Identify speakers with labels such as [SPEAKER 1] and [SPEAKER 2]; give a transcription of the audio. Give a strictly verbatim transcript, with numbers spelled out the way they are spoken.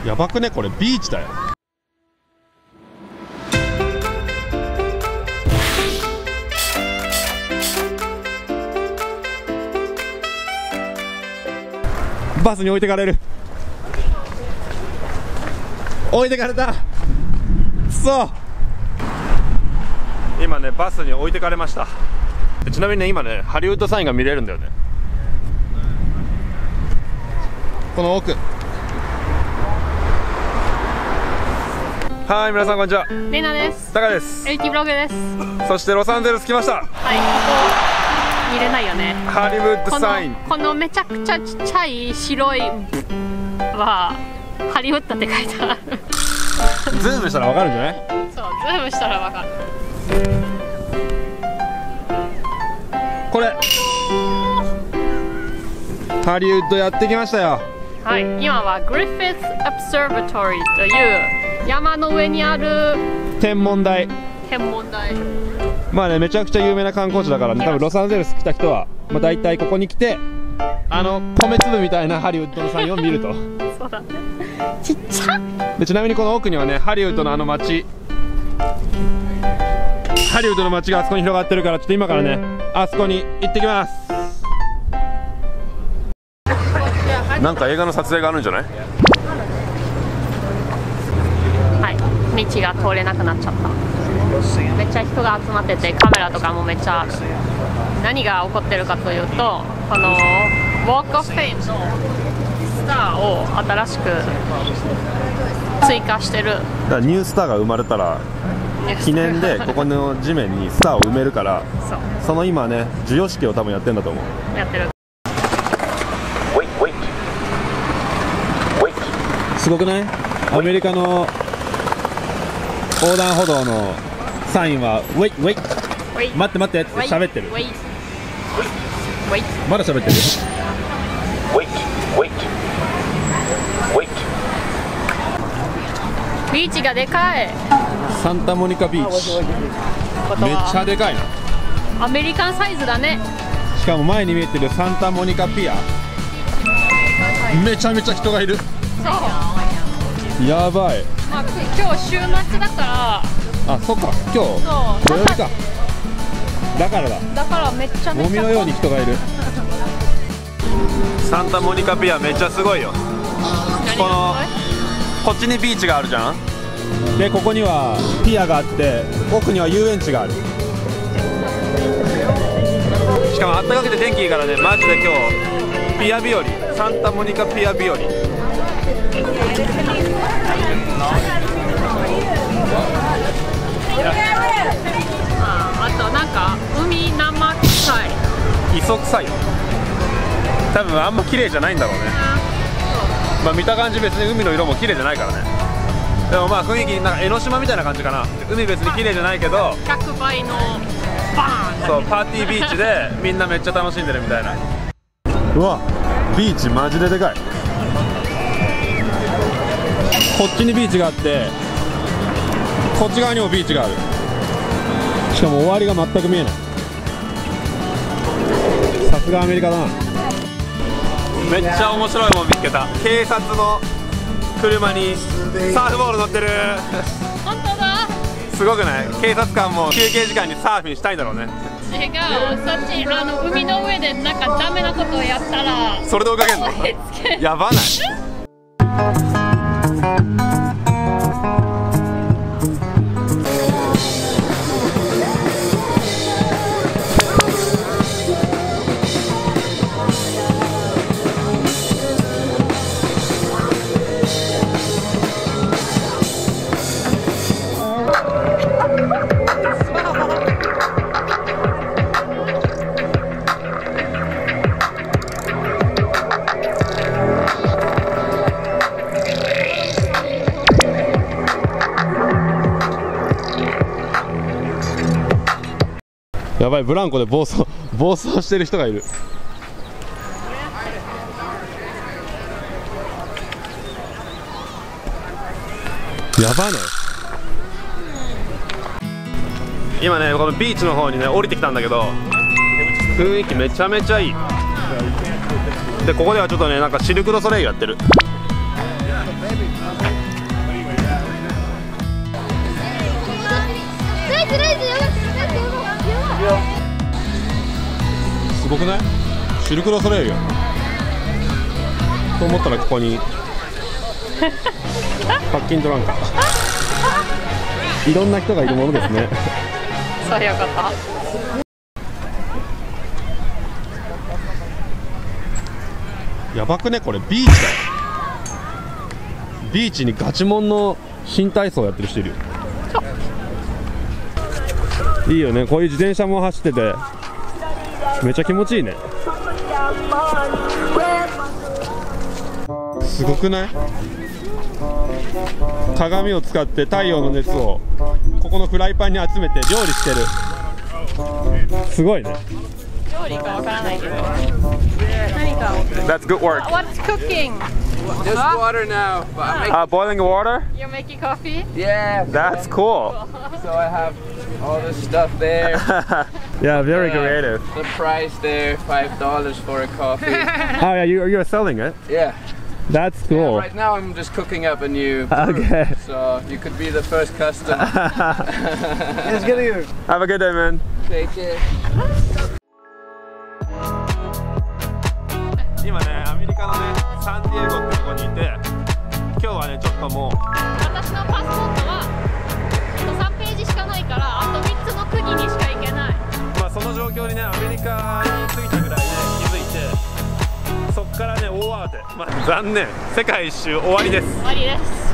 [SPEAKER 1] やばくね、これビーチだよ。バスに置いてかれる。置いてかれた。くそ。今ねバスに置いてかれました。ちなみにね今ねハリウッドサインが見れるんだよね。この奥。はい、皆さんこんにちは。
[SPEAKER 2] レナです。
[SPEAKER 1] タカです。
[SPEAKER 2] エルティブログです。
[SPEAKER 1] そしてロサンゼルス来ました。
[SPEAKER 2] はい、ここ見れないよね。
[SPEAKER 1] ハリウッドサイン。
[SPEAKER 2] この、このめちゃくちゃちっちゃい白いはハリウッドって書いてある。
[SPEAKER 1] ズームしたらわかるんじゃない？
[SPEAKER 2] そう、ズームしたらわかる。
[SPEAKER 1] これハリウッドやってきましたよ。
[SPEAKER 2] はい、今はグリフィス・オブザーバトリーという山の上にある
[SPEAKER 1] 天文台。
[SPEAKER 2] 天文台。
[SPEAKER 1] まあね、めちゃくちゃ有名な観光地だからね、多分ロサンゼルス来た人は、まあ、大体ここに来てあの米粒みたいなハリウッドのサインを見ると。
[SPEAKER 2] そうだね、ちっちゃ
[SPEAKER 1] でちなみにこの奥にはねハリウッドのあの街、ハリウッドの街があそこに広がってるから、ちょっと今からねあそこに行ってきます。なんか映画の撮影があるんじゃない？
[SPEAKER 2] はい、道が通れなくなっちゃった。めっちゃ人が集まっててカメラとかもめっちゃある。何が起こってるかというと、このウォーク・オブ・フェイムのスターを新しく追加してる。
[SPEAKER 1] だからニュースターが生まれたら記念でここの地面にスターを埋めるから、
[SPEAKER 2] そう、
[SPEAKER 1] その今ね授与式を多分やってるんだと思う。
[SPEAKER 2] やってる。
[SPEAKER 1] すごくない？アメリカの横断歩道のサインはウェイウェイ、待って待ってって喋ってる。まだ喋ってる。
[SPEAKER 2] ビーチがでかい。
[SPEAKER 1] サンタモニカビーチ、めっちゃでかいな。
[SPEAKER 2] アメリカンサイズだね。
[SPEAKER 1] しかも前に見えてるサンタモニカピア、めちゃめちゃ人がいる。
[SPEAKER 2] そう、
[SPEAKER 1] やばい。
[SPEAKER 2] まあ、今日週末だから。
[SPEAKER 1] あ、そっか、今日土曜日か。だからだ。
[SPEAKER 2] だからめっちゃめちゃ
[SPEAKER 1] ゴミのように人がいる。サンタモニカピアめっちゃすごいよ。このこっちにビーチがあるじゃん。でここにはピアがあって、奥には遊園地がある。しかもあったかくて天気いいからね、マジで今日ピア日和、サンタモニカピア日和。
[SPEAKER 2] あ, あとなんか海生臭い。
[SPEAKER 1] 磯臭い。多分あんま綺麗じゃないんだろうね。まあ見た感じ別に海の色も綺麗じゃないからね。でもまあ雰囲気なんか江ノ島みたいな感じかな。海別に綺麗じゃないけど
[SPEAKER 2] ひゃくばいのバーン。
[SPEAKER 1] そう、パーティービーチでみんなめっちゃ楽しんでるみたいな。うわ、ビーチマジででかい。こっちにビーチがあって、こっち側にもビーチがある。しかも終わりが全く見えない。さすがアメリカだな。めっちゃ面白いもん見つけた。警察の車にサーフボール乗ってる。
[SPEAKER 2] 本当だ。
[SPEAKER 1] すごくない？警察官も休憩時間にサーフィンしたいんだろうね。
[SPEAKER 2] 違う、そっちあの海の上でなんかダメなことをやったら
[SPEAKER 1] それで追いかけんの？やばない？やばい、ブランコで暴走暴走してる人がいる。やばない？今ねこのビーチの方にね降りてきたんだけど、雰囲気めちゃめちゃいい。でここではちょっとねなんかシルク・ドゥ・ソレイユやってる。 すごくない？シルク・ドゥ・ソレイユと思ったらここにパッキントランカー、いろんな人がいるものですね。
[SPEAKER 2] そういうこと。
[SPEAKER 1] やばくねこれ、ビーチだよ。ビーチにガチモンの新体操やってる人いるよ。いいよね、こういう自転車も走っててめっちゃ気持ちいいね。すごくない？鏡を使って太陽の熱をここのフライパンに集めて料理してる。すごいね。
[SPEAKER 2] 料理かわからないけど。何か。
[SPEAKER 1] That's good work.
[SPEAKER 2] What's cooking?
[SPEAKER 3] Just water now. But I'm
[SPEAKER 1] Uh, boiling water?
[SPEAKER 2] You're making coffee?
[SPEAKER 3] yeah.
[SPEAKER 1] That's cool.
[SPEAKER 3] So I have all this stuff there.
[SPEAKER 1] Yeah, very
[SPEAKER 3] Uh,
[SPEAKER 1] creative.
[SPEAKER 3] The price there, five dollars for a coffee.
[SPEAKER 1] Oh yeah, you you're selling it.
[SPEAKER 3] Yeah.
[SPEAKER 1] That's
[SPEAKER 3] Yeah,
[SPEAKER 1] cool.
[SPEAKER 3] right now I'm just cooking up a new brew,
[SPEAKER 1] Okay.
[SPEAKER 3] so you could be the first customer.
[SPEAKER 1] Just get you. Have a good day, man.
[SPEAKER 3] Take care.
[SPEAKER 1] 今ね、アメリカのね、サンディエゴってとこにいて、今日はね、ちょっともう
[SPEAKER 2] 私のパスポートはあとさんページしかないから、あとみっつの国にしか行けない。
[SPEAKER 1] まあその状況にね、アメリカに着いたぐらいで気づいて、そっからね、大慌て。まあ残念、世界一周終わりです。
[SPEAKER 2] 終わりです。